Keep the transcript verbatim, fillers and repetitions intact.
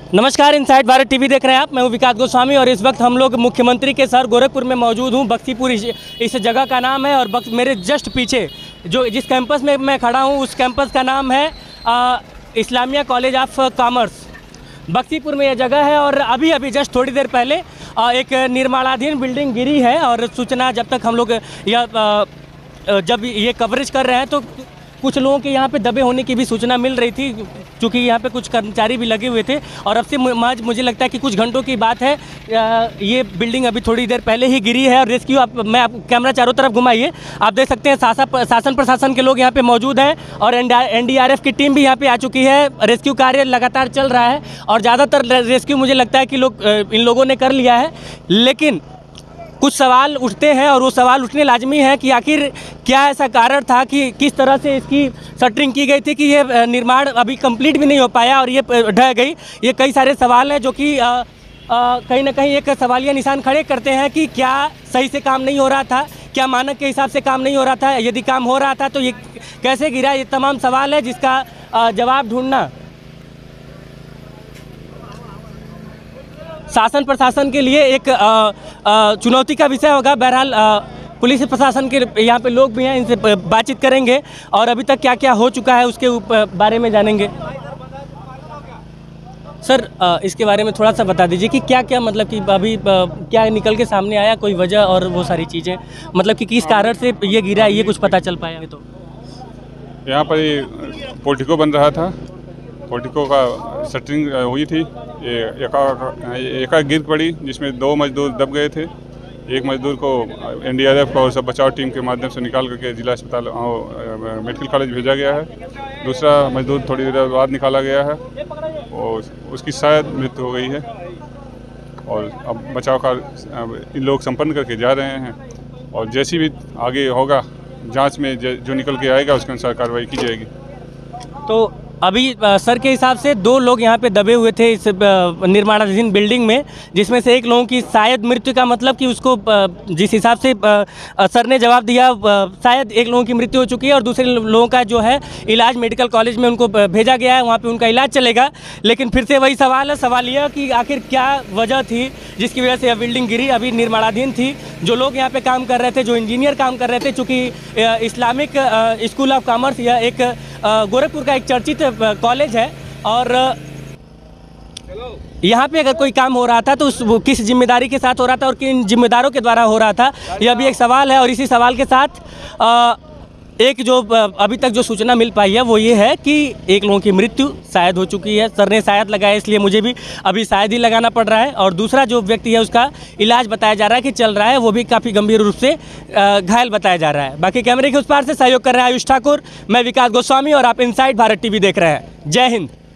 नमस्कार, inside Bharat TV देख रहे हैं आप। मैं हूं विकास गोस्वामी और इस वक्त हम लोग मुख्यमंत्री के शहर गोरखपुर में मौजूद हूं। बख्शीपुर इस, इस जगह का नाम है और बक्स मेरे जस्ट पीछे जो जिस कैंपस में मैं खड़ा हूं उस कैंपस का नाम है आ, Islamia college of commerce. Bakhshipur में यह जगह है और अभी अभी जस्ट थोड़ी देर पहले आ, एक निर्माणाधीन बिल्डिंग गिरी है और सूचना जब तक हम लोग यह जब ये कवरेज कर रहे हैं तो कुछ लोगों के यहाँ पे दबे होने की भी सूचना मिल रही थी, क्योंकि यहाँ पे कुछ कर्मचारी भी लगे हुए थे। और अब से महज मुझे लगता है कि कुछ घंटों की बात है, ये बिल्डिंग अभी थोड़ी देर पहले ही गिरी है। और रेस्क्यू आप मैं आप कैमरा चारों तरफ घुमाइए, आप देख सकते हैं शासन शासन प्रशासन के लोग यहाँ पे मौजूद हैं और एन डी आर एफ की टीम भी यहाँ पे आ चुकी है। रेस्क्यू कार्य लगातार चल रहा है और ज़्यादातर रेस्क्यू मुझे लगता है कि लोग इन लोगों ने कर लिया है, लेकिन कुछ सवाल उठते हैं और वो सवाल उठने लाजमी है कि आखिर क्या ऐसा कारण था कि किस तरह से इसकी शटरिंग की गई थी कि ये निर्माण अभी कंप्लीट भी नहीं हो पाया और ये ढह गई। ये कई सारे सवाल हैं जो कि कहीं ना कहीं एक सवालिया निशान खड़े करते हैं कि क्या सही से काम नहीं हो रहा था, क्या मानक के हिसाब से काम नहीं हो रहा था, यदि काम हो रहा था तो ये कैसे गिरा। ये तमाम सवाल है जिसका जवाब ढूंढना शासन प्रशासन के लिए एक आ, आ, चुनौती का विषय होगा। बहरहाल पुलिस प्रशासन के यहाँ पे लोग भी हैं, इनसे बातचीत करेंगे और अभी तक क्या क्या हो चुका है उसके बारे में जानेंगे। सर, आ, इसके बारे में थोड़ा सा बता दीजिए कि क्या क्या मतलब कि अभी आ, क्या निकल के सामने आया, कोई वजह और वो सारी चीज़ें, मतलब कि किस कारण से ये गिरा, ये कुछ पता चल पाया। तो यहाँ पर ये पोर्टिको बन रहा था, पोर्टिको का शटरिंग हुई थी, ये एका एका गिर पड़ी जिसमें दो मजदूर दब गए थे। एक मजदूर को एन डी आर एफ और सब बचाव टीम के माध्यम से निकाल करके जिला अस्पताल मेडिकल कॉलेज भेजा गया है। दूसरा मजदूर थोड़ी देर बाद निकाला गया है और उसकी शायद मृत्यु हो गई है और अब बचाव का इन लोग संपन्न करके जा रहे हैं और जैसी भी आगे होगा जांच में जो निकल के आएगा उसके अनुसार कार्रवाई की जाएगी। तो अभी सर के हिसाब से दो लोग यहाँ पे दबे हुए थे इस निर्माणाधीन बिल्डिंग में, जिसमें से एक लोगों की शायद मृत्यु का मतलब कि उसको जिस हिसाब से सर ने जवाब दिया शायद एक लोगों की मृत्यु हो चुकी है और दूसरे लोगों का जो है इलाज मेडिकल कॉलेज में उनको भेजा गया है, वहाँ पे उनका इलाज चलेगा। लेकिन फिर से वही सवाल है, सवाल यह कि आखिर क्या वजह थी जिसकी वजह से यह बिल्डिंग गिरी। अभी निर्माणाधीन थी, जो लोग यहाँ पे काम कर रहे थे, जो इंजीनियर काम कर रहे थे, चूँकि इस्लामिक स्कूल ऑफ कॉमर्स यह एक गोरखपुर का एक चर्चित कॉलेज है और यहाँ पे अगर कोई काम हो रहा था तो उस वो किस जिम्मेदारी के साथ हो रहा था और किन जिम्मेदारों के द्वारा हो रहा था, यह भी एक सवाल है। और इसी सवाल के साथ आ, एक जो अभी तक जो सूचना मिल पाई है वो ये है कि एक लोगों की मृत्यु शायद हो चुकी है। सर ने शायद लगाया, इसलिए मुझे भी अभी शायद ही लगाना पड़ रहा है। और दूसरा जो व्यक्ति है उसका इलाज बताया जा रहा है कि चल रहा है, वो भी काफ़ी गंभीर रूप से घायल बताया जा रहा है। बाकी कैमरे के उस पार से सहयोग कर रहे हैं आयुष ठाकुर, मैं विकास गोस्वामी और आप इनसाइड भारत टीवी देख रहे हैं। जय हिंद।